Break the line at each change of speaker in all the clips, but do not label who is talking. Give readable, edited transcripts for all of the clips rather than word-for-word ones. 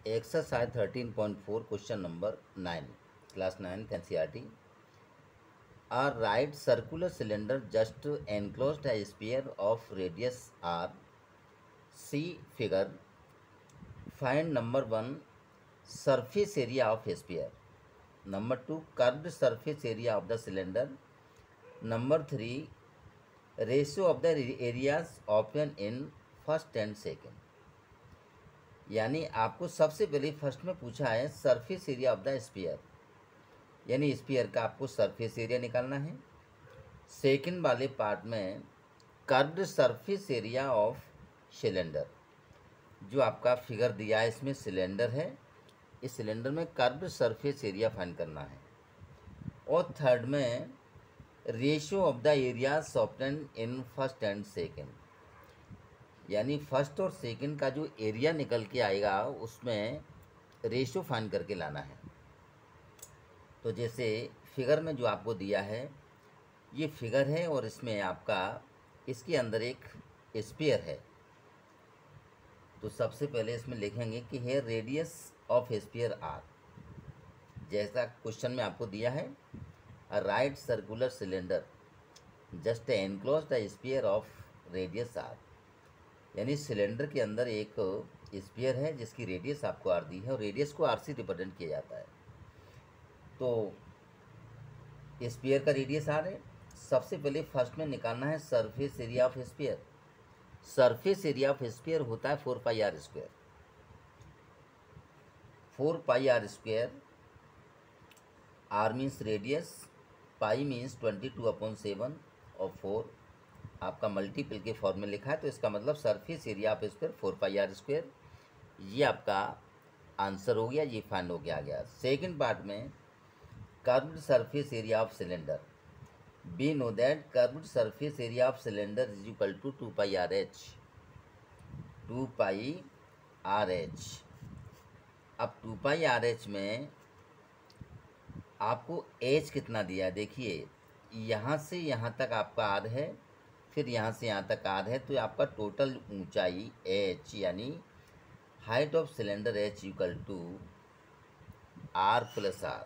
Exercise 13.4 question number 9 class 9 NCERT. A right circular cylinder just enclosed a sphere of radius r. See figure. Find number 1 surface area of sphere. Number 2 curved surface area of the cylinder. Number 3 ratio of the areas obtained in first and second. यानी आपको सबसे पहले first में पूछा है surface area of the sphere, यानी sphere का आपको सरफेस एरिया निकालना है। सेकंड वाले पार्ट में curved surface area of cylinder, जो आपका फिगर दिया है इसमें सिलेंडर है, इस सिलेंडर में कर्व्ड सरफेस एरिया फाइंड करना है। और थर्ड में ratio of the areas obtained in first and second, यानी फर्स्ट और सेकंड का जो एरिया निकल के आएगा उसमें रेशियो फाइंड करके लाना है। तो जैसे फिगर में जो आपको दिया है ये फिगर है और इसमें आपका इसके अंदर एक स्फीयर है। तो सबसे पहले इसमें लिखेंगे कि here radius of sphere R, जैसा क्वेश्चन में आपको दिया है a right circular cylinder just enclose the sphere of radius R, यानी सिलेंडर के अंदर एक स्फीयर है जिसकी रेडियस आपको आर दी है और रेडियस को आर से रिप्रेजेंट किया जाता है। तो स्फीयर का रेडियस आर है। सबसे पहले फर्स्ट में निकालना है surface area of sphere. Surface area of sphere होता है 4 pi R square. 4 pi R square, R means radius, pi means 22/7 और 4 आपका मल्टीपल के फॉर्म में लिखा है, तो इसका मतलब surface area of square 4 pi R square. ये आपका आंसर हो गया, ये फाइंड हो गया। सेकंड पार्ट में curved surface area of cylinder, we know that curved surface area of cylinder is equal to 2 pi R H. 2 pi R H. अब 2 pi R H में आपको एच कितना दिया है, देखिए यहाँ से यहाँ तक आपका आर है, फिर यहाँ से यहाँ तक आर है, तो आपका टोटल ऊंचाई एच यानी height of cylinder H equal to R plus R.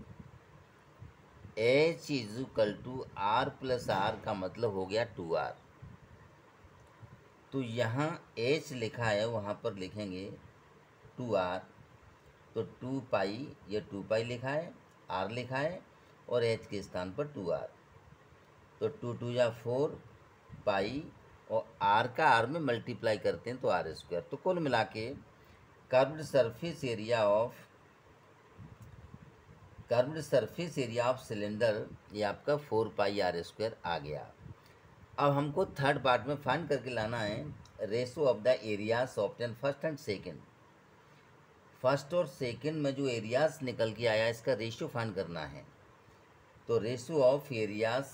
H is equal to R plus R का मतलब हो गया 2r। तो यहाँ एच लिखा है वहाँ पर लिखेंगे 2r, तो 2 पाई, ये 2 पाई लिखा है, r लिखा है और h के स्थान पर 2r, तो 2 2 या 4 पाई और r का r में मल्टीप्लाई करते हैं तो r स्क्वायर। तो कुल मिला के curved surface area of cylinder ये आपका 4 पाई आर स्क्वायर आ गया। अब हमको थर्ड पार्ट में फाइंड करके लाना है ratio of the areas obtain first and second. First और सेकंड में जो एरियाज निकल के आया इसका रेशियो फाइंड करना है। तो रेशियो ऑफ एरियाज,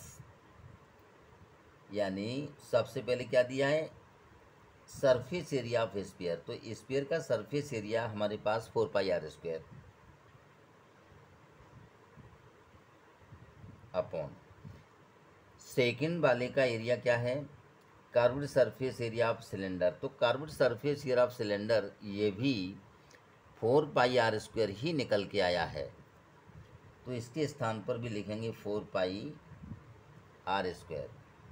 यानी सबसे पहले क्या दिया है सरफेस एरिया ऑफ स्फीयर, तो स्फीयर का सरफेस एरिया हमारे पास 4 pi R square upon second वाले का एरिया क्या है curved surface area of cylinder. तो curved surface area of cylinder ये भी 4 पाई आर स्क्वायर ही निकल के आया है, तो इसके स्थान पर भी लिखेंगे 4 pi R square.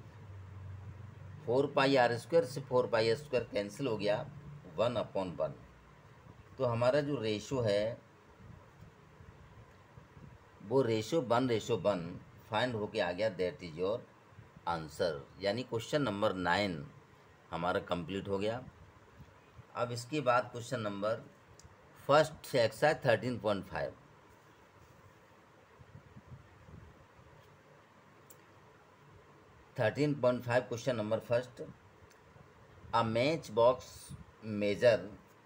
4 pi R square से 4 पाई स्क्वायर कैंसिल हो गया, 1/1। तो हमारा जो रेशो है वो रेशो 1:1 फाइंड होके आ गया, दैट इज योर आंसर। यानी क्वेश्चन नंबर 9 हमारा कंप्लीट हो गया। अब इसके बाद question number first exercise 13.5। Question number first, a match box measure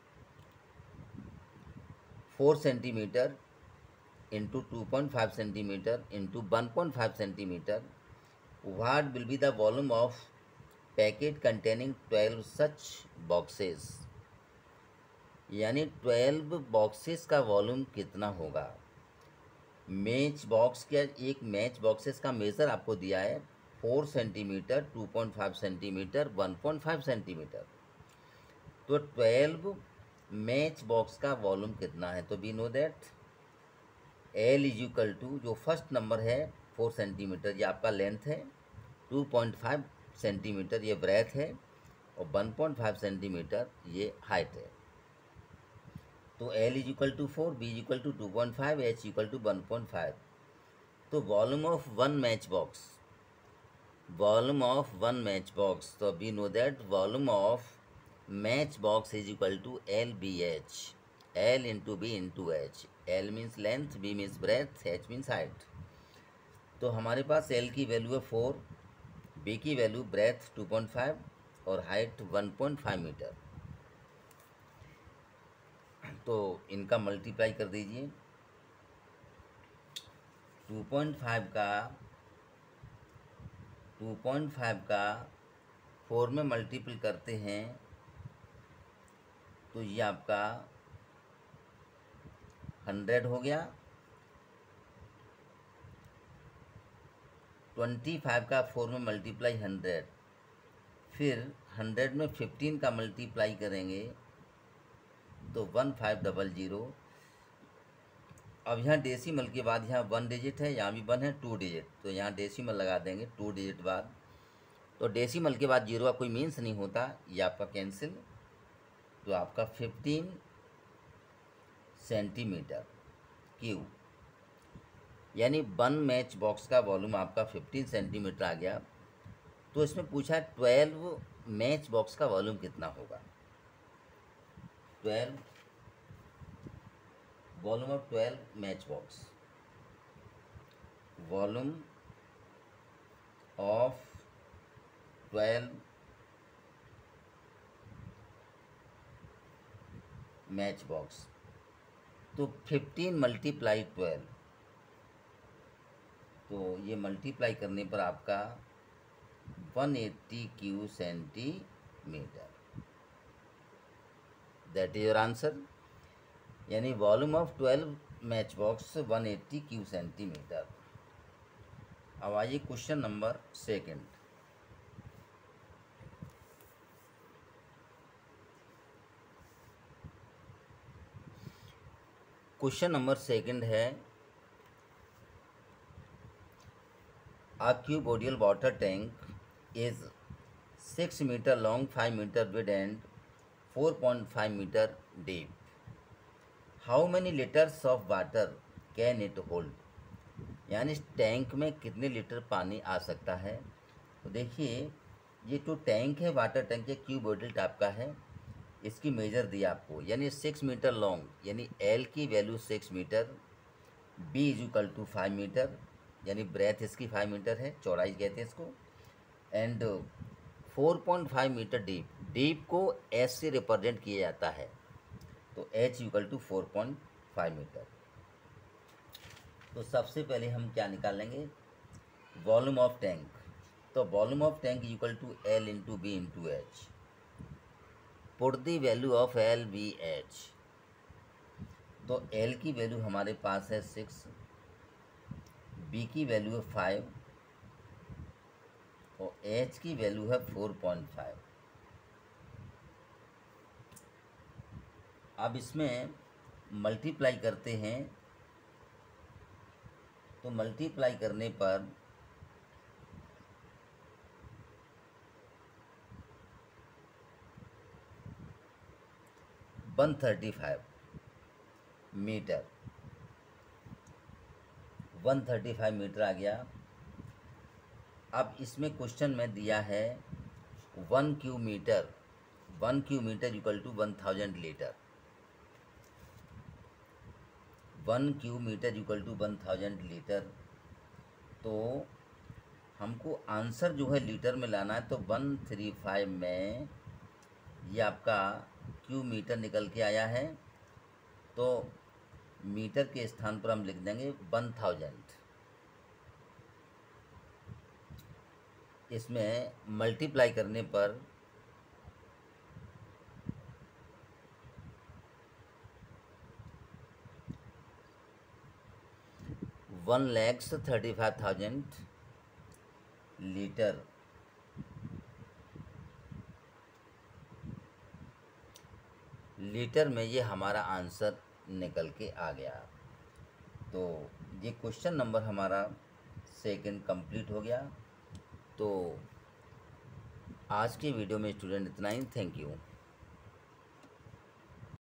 4 centimetre into 2.5 centimeter into 1.5 centimeter. What will be the volume of packet containing 12 such boxes? यानी 12 boxes का volume कितना होगा। मैच बॉक्स का, एक मैच बॉक्सेस का measure आपको दिया है 4 सेंटीमीटर, 2.5 सेंटीमीटर, 1.5 सेंटीमीटर। तो 12 मैच बॉक्स का वॉल्यूम कितना है, तो we know that L is equal to, जो फर्स्ट नंबर है 4 सेंटीमीटर, ये आपका लेंथ है, 2.5 सेंटीमीटर ये ब्रेथ है, और 1.5 सेंटीमीटर ये हाइट है। तो L is equal to 4, B is equal to 2.5, H equal to 1.5। तो volume of one match box, volume of one match box, तो we know that volume of match box is equal to L B H, L into B into H. L means length, B means breadth, H means height. तो हमारे पास L की value है 4, B की value breath 2.5 और height 1.5 metre. तो इनका multiply कर दीजिए। 2.5 का 4 में मल्टीपल करते हैं तो ये आपका 100 हो गया। 25 का 4 में मल्टीप्लाई 100, फिर 100 में 15 का मल्टीप्लाई करेंगे तो 1500। अब यहाँ डेसिमल के बाद यहाँ 1 डिजिट है, यहाँ भी 1 है, 2 डिजिट, तो यहाँ डेसिमल लगा देंगे 2 डिजिट बाद। तो डेसिमल के बाद 0 का कोई मीन्स नहीं होता, ये आपका कैंसिल। तो आपका 15 सेंटीमीटर क्यूब, यानी 1 मैच बॉक्स का वॉल्यूम आपका 15 सेंटीमीटर आ गया। तो इसमें पूछा 12 मैच बॉक्स का वॉल्यूम कितना होगा। 12 volume of 12 match box, volume of 12 match box, तो 15 मल्टीप्लाई 12, तो ये मल्टीप्लाई करने पर आपका 180 cu centimetre, that is your answer. यानी volume of 12 match box 180 cu centimetre. अब आइए question number second. Question number second है, a cuboidal water tank is 6 meter long, 5 meter wide and 4.5 meter deep. How many liters of water can it hold? यानी इस tank में कितने litre पानी आ सकता है। तो देखिए ये जो टैंक है वाटर टैंक है क्यूबोइडल टाइप का है, इसकी मेजर दिया आपको, यानी 6 मीटर लॉन्ग, यानी एल की value 6 metre, B is equal to 5 metre, यानी ब्रेथ इसकी 5 मीटर है, चौड़ाई कहते हैं इसको, एंड 4.5 मीटर डीप, डीप को एच से रिप्रेजेंट किया जाता है, तो एच इक्वल टू 4.5 मीटर। तो सबसे पहले हम क्या निकालेंगे, वॉल्यूम ऑफ टैंक। तो volume of tank equal to L into B into H. Put the value of L B H. तो एल की वैल्यू हमारे पास है 6, बी की वैल्यू है 5 और एच की वैल्यू है 4.5। अब इसमें मल्टीप्लाई करते हैं, तो मल्टीप्लाई करने पर वन 135 मीटर, 135 मीटर आ गया। अब इसमें क्वेश्चन में दिया है 1 cu metre, 1 cu metre equal to 1000 litre, 1 cu metre equal to 1000 litre. तो हमको आंसर जो है लीटर में लाना है, तो 135 में ये आपका क्यू मीटर निकल के आया है, तो मीटर के स्थान पर हम लिख देंगे 1000। इसमें मल्टीप्लाई करने पर 1,35,000 लीटर लीटर में ये हमारा आंसर निकल के आ गया। तो ये क्वेश्चन नंबर हमारा सेकंड कंप्लीट हो गया। तो आज के वीडियो में स्टूडेंट इतना ही। Thank you.